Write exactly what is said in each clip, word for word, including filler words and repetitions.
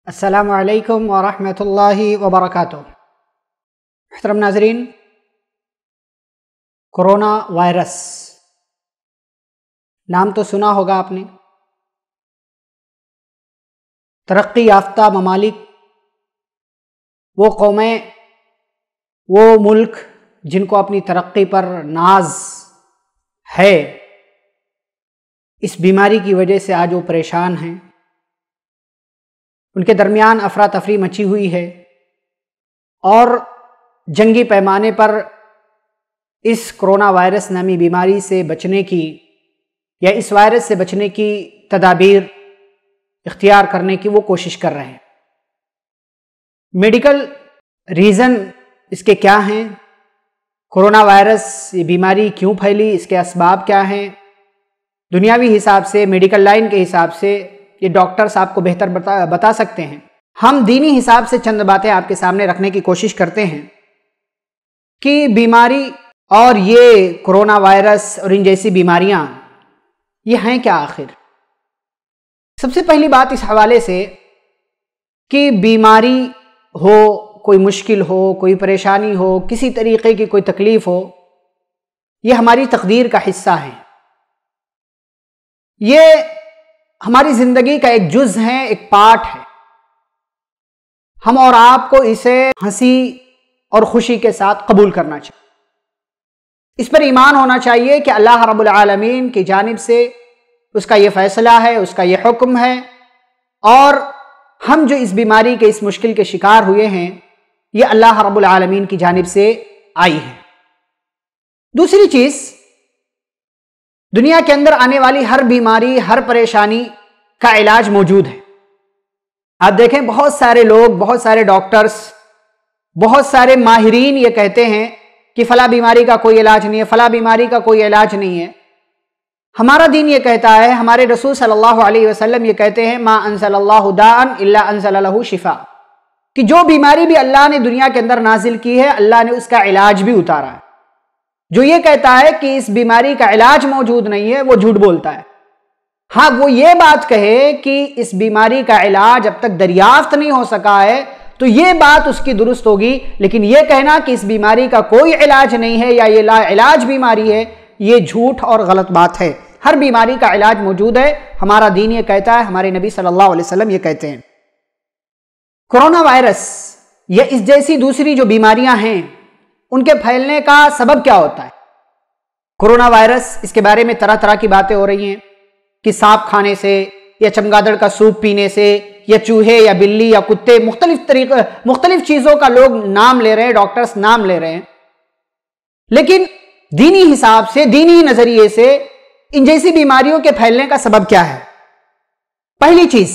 السلام علیکم ورحمۃ اللہ وبرکاتہ۔ محترم ناظرین، کورونا وائرس نام تو سنا ہوگا آپ نے۔ ترقی یافتہ ممالک، وہ قومیں، وہ ملک جن کو اپنی ترقی پر ناز ہے، اس بیماری کی وجہ سے آج وہ پریشان ہیں۔ ان کے درمیان افراتفری مچی ہوئی ہے اور جنگی پیمانے پر اس کرونا وائرس نامی بیماری سے بچنے کی یا اس وائرس سے بچنے کی تدابیر اختیار کرنے کی وہ کوشش کر رہے ہیں۔ میڈیکل ریزن اس کے کیا ہیں؟ کرونا وائرس یہ بیماری کیوں پھیلی؟ اس کے اسباب کیا ہیں؟ دنیاوی حساب سے، میڈیکل لائن کے حساب سے یہ ڈاکٹرز آپ کو بہتر بتا بتا سکتے ہیں۔ ہم دینی حساب سے چند باتیں آپ کے سامنے رکھنے کی کوشش کرتے ہیں کہ بیماری اور یہ کرونا وائرس اور ان جیسی بیماریاں یہ ہیں کیا آخر۔ سب سے پہلی بات اس حوالے سے کہ بیماری ہو، کوئی مشکل ہو، کوئی پریشانی ہو، کسی طریقے کی کوئی تکلیف ہو، یہ ہماری تقدیر کا حصہ ہے۔ یہ ہماری زندگی کا ایک جز ہے، ایک پارٹ ہے۔ ہم اور آپ کو اسے ہنسی اور خوشی کے ساتھ قبول کرنا چاہیے۔ اس پر ایمان ہونا چاہیے کہ اللہ رب العالمین کی جانب سے اس کا یہ فیصلہ ہے، اس کا یہ حکم ہے، اور ہم جو اس بیماری کے اس مشکل کے شکار ہوئے ہیں یہ اللہ رب العالمین کی جانب سے آئی ہے۔ دوسری چیز، دنیا کے اندر آنے والی ہر بیماری، ہر پریشانی کا علاج موجود ہے۔ آپ دیکھیں بہت سارے لوگ، بہت سارے ڈاکٹرز، بہت سارے ماہرین یہ کہتے ہیں کہ فلاں بیماری کا کوئی علاج نہیں ہے، فلاں بیماری کا کوئی علاج نہیں ہے۔ ہمارا دین یہ کہتا ہے، ہمارے رسول صلی اللہ علیہ وسلم یہ کہتے ہیں، ما انزل اللہ داء الا انزل له شفاء، کہ جو بیماری بھی اللہ نے دنیا کے اندر نازل کی ہے، اللہ نے اس کا علاج بھی اتارا ہے۔ جو یہ کہتا ہے کہ اس بیماری کا علاج موجود نہیں ہے وہ جھوٹ بولتا ہے۔ ہاں، وہ یہ بات کہے کہ اس بیماری کا علاج اب تک دریافت نہیں ہو سکا ہے تو یہ بات اس کی درست ہوگی، لیکن یہ کہنا کہ اس بیماری کا کوئی علاج نہیں ہے یا یہ لا علاج بیماری ہے، یہ جھوٹ اور غلط بات ہے۔ ہر بیماری کا علاج موجود ہے، ہمارا دین یہ کہتا ہے، ہمارے نبی صلی اللہ علیہ وسلم یہ کہتے ہیں۔ کرونا وائرس یا اس جیسی دوسری جو بیماریاں ہیں ان کے پھیلنے کا سبب کیا ہوتا ہے؟ کرونا وائرس، اس کے بارے میں طرح طرح کی باتیں ہو رہی ہیں کہ سانپ کھانے سے یا چمگادڑ کا سوپ پینے سے یا چوہے یا بلی یا کتے، مختلف طریقے مختلف چیزوں کا لوگ نام لے رہے ہیں، ڈاکٹرز نام لے رہے ہیں، لیکن دینی حساب سے، دینی نظریے سے ان جیسی بیماریوں کے پھیلنے کا سبب کیا ہے؟ پہلی چیز،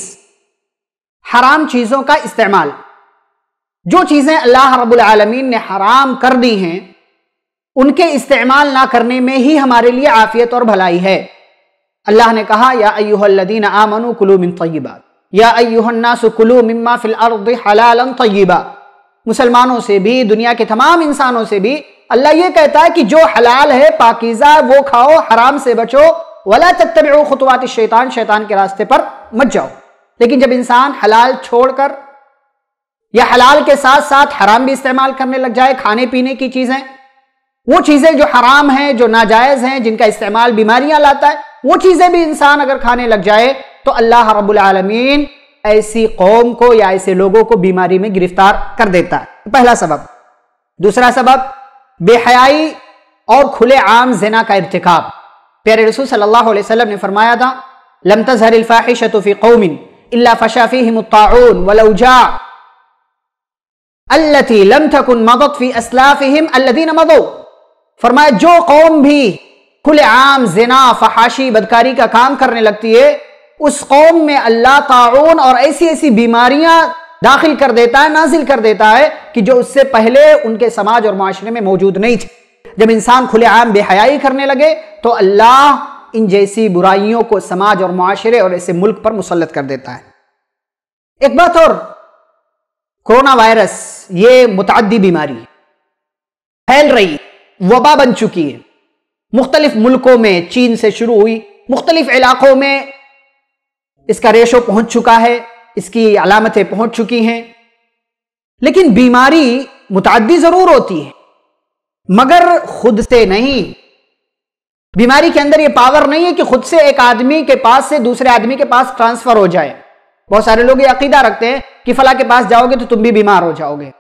حرام چیزوں کا استعمال۔ جو چیزیں اللہ رب العالمین نے حرام کر دی ہیں ان کے استعمال نہ کرنے میں ہی ہمارے لیے عافیت اور بھلائی ہے۔ اللہ نے کہا، یا ایھا الذین آمنوا کلوا من طیبات، یا ایھا الناس کلوا مما فی الارض حلالا طیبا۔ مسلمانوں سے بھی، دنیا کے تمام انسانوں سے بھی اللہ یہ کہتا ہے کہ جو حلال ہے، پاکیزہ، وہ کھاؤ، حرام سے بچو، ولا تتبعوا خطوات الشیطان، شیطان کے راستے پر مت جاؤ۔ لیکن جب انسان حلال چھوڑ کر یا حلال کے ساتھ ساتھ حرام بھی استعمال کرنے لگ جائے، کھانے پینے کی چیزیں، وہ چیزیں جو حرام ہیں، جو ناجائز ہیں، جن کا استعمال بیماریاں لاتا ہے، وہ چیزیں بھی انسان اگر کھانے لگ جائے تو اللہ رب العالمین ایسی قوم کو یا ایسے لوگوں کو بیماری میں گرفتار کر دیتا ہے۔ پہلا سبب۔ دوسرا سبب، بے حیائی اور کھلے عام زنا کا ارتکاب۔ پیارے رسول صلی اللہ علیہ وسلم نے فرمایا تھا، لم تظہر الفاحشۃ فی قوم الا فشا فیہم الطاعون والاوجاع التي لم تكن مضت في اسلافهم الذين مضوا۔ فرمایا جو قوم بھی کھلے عام زنا، فحاشی، بدکاری کا کام کرنے لگتی ہے، اس قوم میں اللہ طاعون اور ایسی ایسی بیماریاں داخل کر دیتا ہے، نازل کر دیتا ہے کہ جو اس سے پہلے ان کے سماج اور معاشرے میں موجود نہیں تھی۔ جب انسان کھلے عام بے حیائی کرنے لگے تو اللہ ان جیسی برائیوں کو سماج اور معاشرے اور ایسے ملک پر مسلط کر دیتا ہے۔ ایک بات اور، کرونا وائرس یہ متعدی بیماری ہے، پھیل رہی، وبا بن چکی ہے، مختلف ملکوں میں، چین سے شروع ہوئی، مختلف علاقوں میں اس کا ریشو پہنچ چکا ہے، اس کی علامتیں پہنچ چکی ہیں، لیکن بیماری متعدی ضرور ہوتی ہے مگر خود سے نہیں۔ بیماری کے اندر یہ پاور نہیں ہے کہ خود سے ایک آدمی کے پاس سے دوسرے آدمی کے پاس ٹرانسفر ہو جائے۔ بہت سارے لوگ یہ عقیدہ رکھتے ہیں کہ فلاں کے پاس جاؤ گے تو تم بھی بیمار ہو جاؤ گے۔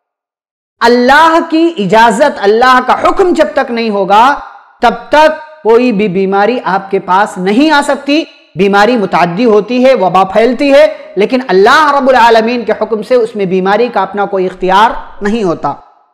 اللہ کی اجازت، اللہ کا حکم جب تک نہیں ہوگا تب تک کوئی بھی بیماری آپ کے پاس نہیں آ سکتی۔ بیماری متعدی ہوتی ہے، وبا پھیلتی ہے، لیکن اللہ رب العالمین کے حکم سے اس میں بیماری کا اپنا کوئی اختیار نہیں ہوتا۔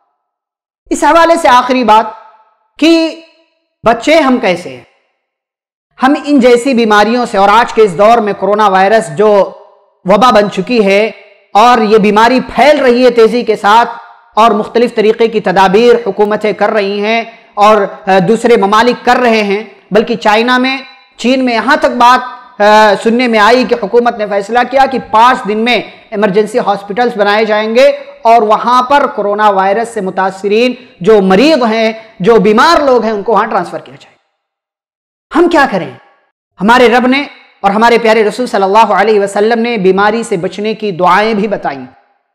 اس حوالے سے آخری بات کہ بچے ہم کیسے ہیں؟ ہم ان جیسی بیماریوں سے، اور آج کے اس دور میں کرونا وائرس جو وبا بن چکی ہے اور یہ بیماری پھیل رہی ہے تیزی کے ساتھ، اور مختلف طریقے کی تدابیر حکومتیں کر رہی ہیں اور دوسرے ممالک کر رہے ہیں، بلکہ چائنا میں، چین میں یہاں تک بات سننے میں آئی کہ حکومت نے فیصلہ کیا کہ پانچ دن میں ایمرجنسی ہاسپٹلز بنائے جائیں گے اور وہاں پر کرونا وائرس سے متاثرین جو مریض ہیں، جو بیمار لوگ ہیں، ان کو وہاں ٹرانسفر کیا جائے۔ ہم کیا کریں؟ ہمارے رب نے اور ہمارے پیارے رسول صلی اللہ علیہ وسلم نے بیماری سے بچنے کی دعائیں بھی بتائیں۔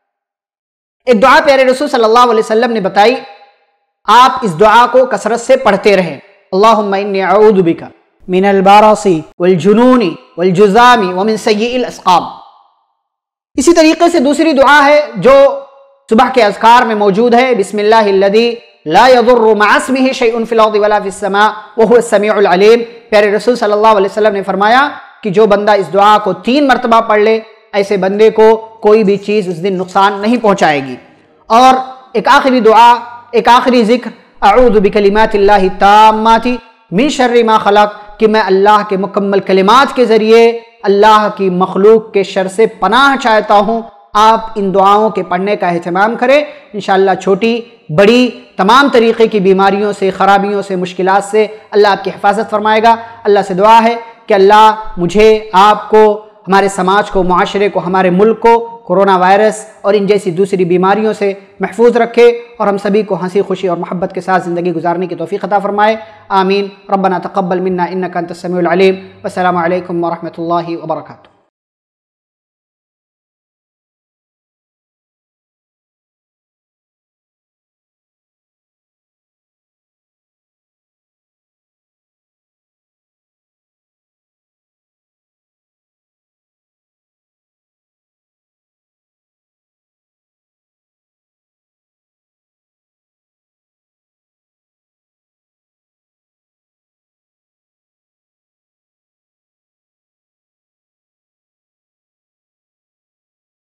ایک دعا پیارے رسول صلی اللہ علیہ وسلم نے بتائی، آپ اس دعا کو کثرت سے پڑھتے رہیں، اللہم انی اعوذ بک من البرص والجنون والجذام ومن سیئ الاسقام۔ اسی طریقے سے دوسری دعا ہے جو صبح کے اذکار میں موجود ہے، بسم اللہ الذی لا يضر مع اسمہ شیء فی الارض ولا فی السماء وهو السمیع العلیم۔ پیارے رسول صلی اللہ علیہ وسلم نے فرمایا کہ جو بندہ اس دعا کو تین مرتبہ پڑھ لے، ایسے بندے کو کوئی بھی چیز اس دن نقصان نہیں پہنچائے گی۔ اور ایک آخری دعا، ایک آخری ذکر، اعوذ بکلمات اللہ التامات من شر ما خلق، کہ میں اللہ کے مکمل کلمات کے ذریعے اللہ کی مخلوق کے شر سے پناہ چاہتا ہوں۔ آپ ان دعاؤں کے پڑھنے کا اہتمام کریں، انشاءاللہ چھوٹی بڑی تمام طریقے کی بیماریوں سے، خرابیوں سے، مشکلات سے اللہ آپ کی حفاظت فرمائے گا۔ اللہ سے دعا ہے کہ اللہ مجھے، آپ کو، ہمارے سماج کو، معاشرے کو، ہمارے ملک کو کرونا وائرس اور ان جیسی دوسری بیماریوں سے محفوظ رکھے اور ہم سبھی کو ہنسی خوشی اور محبت کے ساتھ زندگی گزارنے کی توفیق عطا فرمائے، آمین۔ ربنا تقبل منا انک انت السمیع العلیم۔ والسلام علیکم ورحمۃ اللہ وبرکاتہ۔